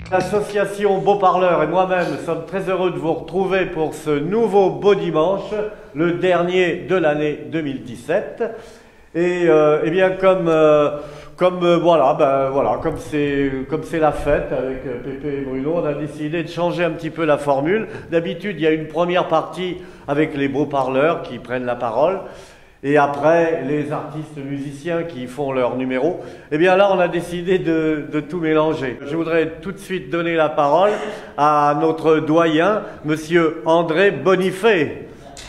L'association Beau Parleur et moi-même sommes très heureux de vous retrouver pour ce nouveau Beau Dimanche, le dernier de l'année 2017. Et eh bien comme c'est la fête avec Pépé et Bruno, on a décidé de changer un petit peu la formule. D'habitude, il y a une première partie avec les beaux parleurs qui prennent la parole. Et après, les artistes musiciens qui font leur numéro. Eh bien là, on a décidé de tout mélanger. Je voudrais tout de suite donner la parole à notre doyen, monsieur André Bonifay.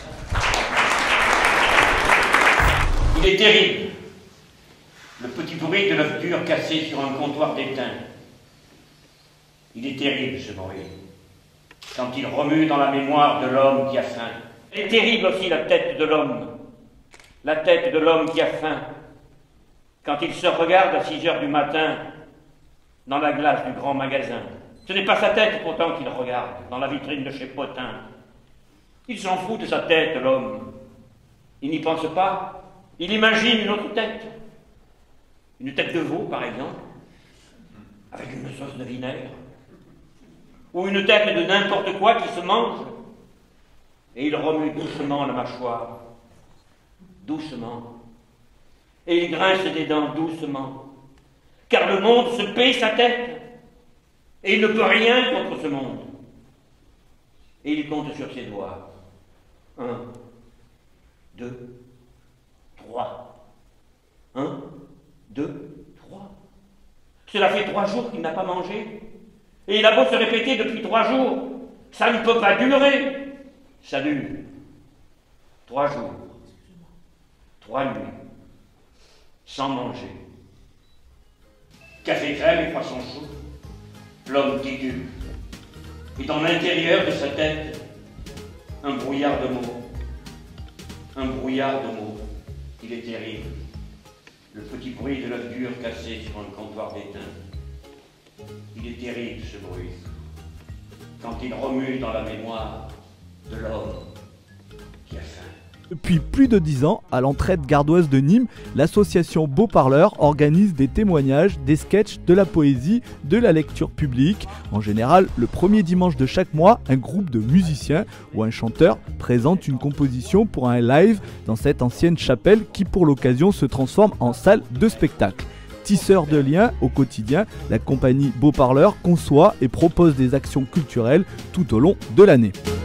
Il est terrible, le petit bruit de l'œuf dur cassé sur un comptoir d'étain. Il est terrible, ce bruit, quand il remue dans la mémoire de l'homme qui a faim. Il est terrible aussi la tête de l'homme. La tête de l'homme qui a faim, quand il se regarde à 6 heures du matin dans la glace du grand magasin. Ce n'est pas sa tête pourtant qu'il regarde dans la vitrine de chez Potin. Il s'en fout de sa tête, l'homme. Il n'y pense pas. Il imagine une autre tête. Une tête de veau, par exemple, avec une sauce de vinaigre. Ou une tête de n'importe quoi qui se mange. Et il remue doucement la mâchoire. Doucement. Et il grince des dents doucement. Car le monde se paie sa tête. Et il ne peut rien contre ce monde. Et il compte sur ses doigts. 1, 2, 3. 1, 2, 3. Cela fait 3 jours qu'il n'a pas mangé. Et il a beau se répéter depuis 3 jours. Ça ne peut pas durer. Ça dure. 3 jours. 3 nuits, sans manger. Café crème et poisson chaud, l'homme titube. Et dans l'intérieur de sa tête, un brouillard de mots. Un brouillard de mots. Il est terrible. Le petit bruit de l'œuf dur cassé sur un comptoir d'étain. Il est terrible, ce bruit. Quand il remue dans la mémoire de l'homme qui a faim. Depuis plus de 10 ans, à l'entraide gardoise de Nîmes, l'association Beau Parleur organise des témoignages, des sketchs, de la poésie, de la lecture publique. En général, le premier dimanche de chaque mois, un groupe de musiciens ou un chanteur présente une composition pour un live dans cette ancienne chapelle qui pour l'occasion se transforme en salle de spectacle. Tisseur de liens au quotidien, la compagnie Beau Parleur conçoit et propose des actions culturelles tout au long de l'année.